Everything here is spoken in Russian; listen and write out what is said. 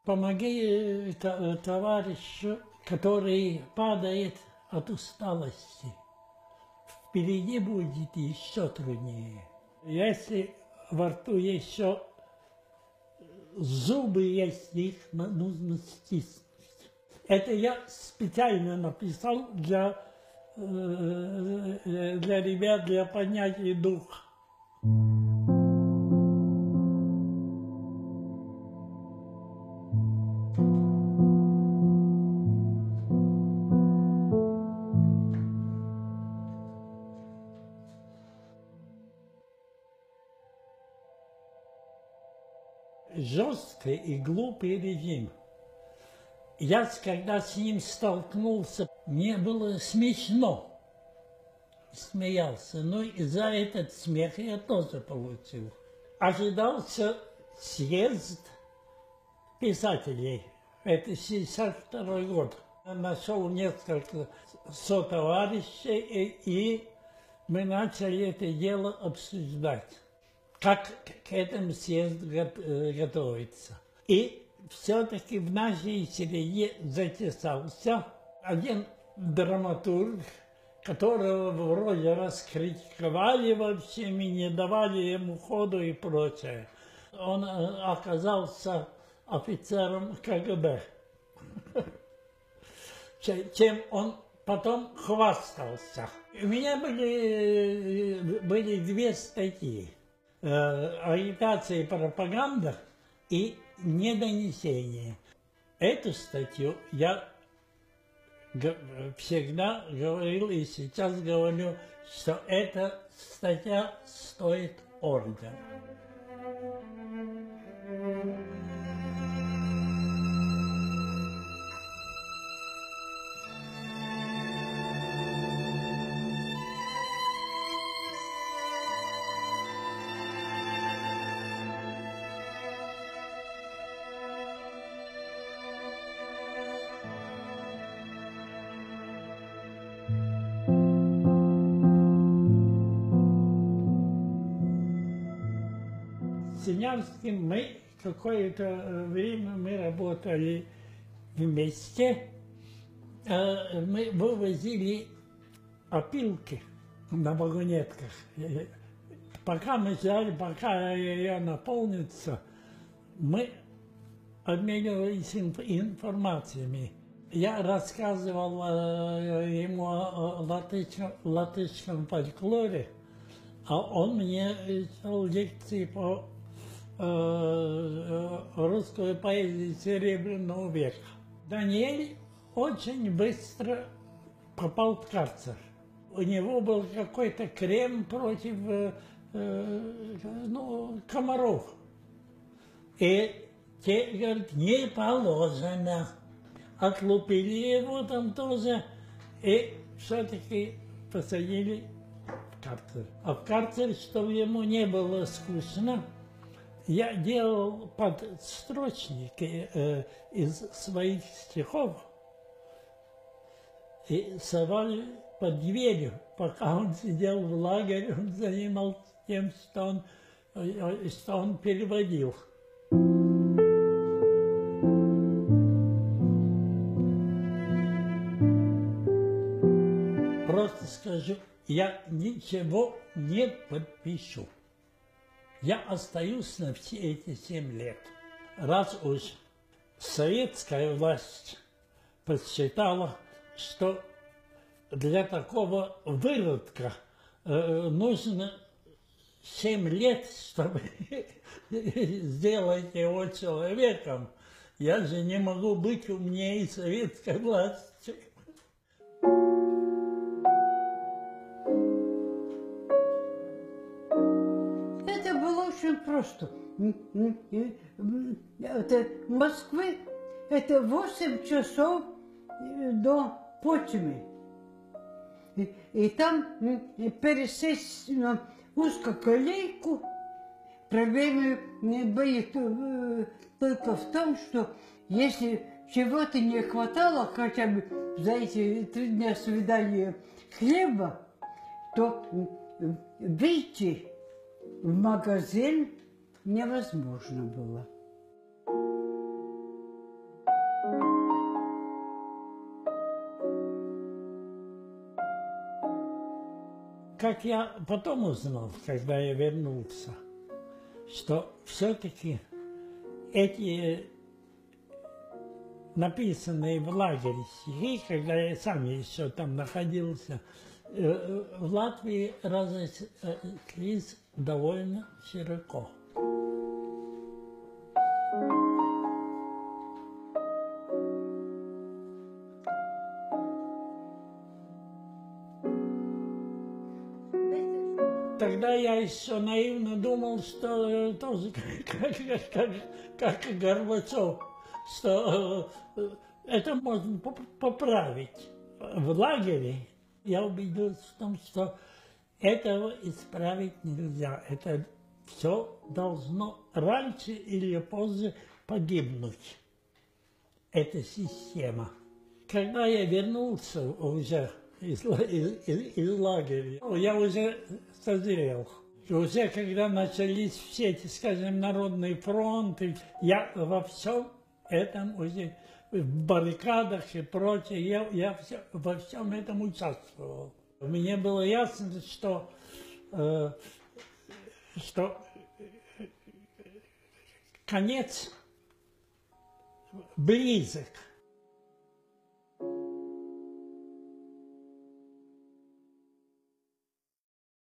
Помоги товарищу, который падает от усталости. Впереди будет еще труднее. Если во рту еще зубы есть, их нужно стиснуть. Это я специально написал для ребят, для поднятия духа. Жесткий и глупый режим. Я, когда с ним столкнулся, мне было смешно. Смеялся. Но и за этот смех я тоже получил. Ожидался съезд писателей. Это 1962 год. Я нашел несколько сотоварищей, и мы начали это дело обсуждать. Как к этому съезду готовиться. И все-таки в нашей среде затесался один драматург, которого вроде раскритиковали вообще, и не давали ему ходу и прочее. Он оказался офицером КГБ, чем он потом хвастался. У меня были две статьи. Агитация и пропаганда и недонесение. Эту статью я всегда говорил и сейчас говорю, что эта статья стоит ордена. С Синявским мы какое-то время мы работали вместе. Мы вывозили опилки на вагонетках. Пока мы ждали, пока я наполнится, мы обменивались информациями. Я рассказывал ему о латышском фольклоре, а он мне читал лекции по русской поэзии Серебряного века. Даниэль очень быстро попал в карцер. У него был какой-то крем против комаров. И те говорят, не положено. Отлупили его там тоже и все-таки посадили в карцер. А в карцер, чтобы ему не было скучно, я делал подстрочники из своих стихов и совали под дверью. Пока он сидел в лагере, он занимался тем, что он переводил. Просто скажу, я ничего не подпишу. Я остаюсь на все эти 7 лет. Раз уж советская власть посчитала, что для такого выродка нужно 7 лет, чтобы сделать его человеком, я же не могу быть умнее советской власти. Это было очень просто. Это Москвы, это 8 часов до Потьмы. И там пересесть на узкоколейку. Проблема будет только в том, что если чего-то не хватало, хотя бы за эти 3 дня свидания хлеба, то выйти в магазин невозможно было. как я потом узнал, когда я вернулся, что все-таки эти написанные в лагере стихи, когда я сам еще там находился, в Латвии разошлись довольно широко. Тогда я еще наивно думал, что тоже как и Горбачев, что это можно поправить. В лагере я убедился в том, что этого исправить нельзя. Это все должно раньше или позже погибнуть. Эта система. Когда я вернулся уже из лагеря, я уже созрел. И уже когда начались все эти, скажем, народные фронты, я во всем этом уже, в баррикадах и прочее, я во всем этом участвовал. Мне было ясно, что конец близок.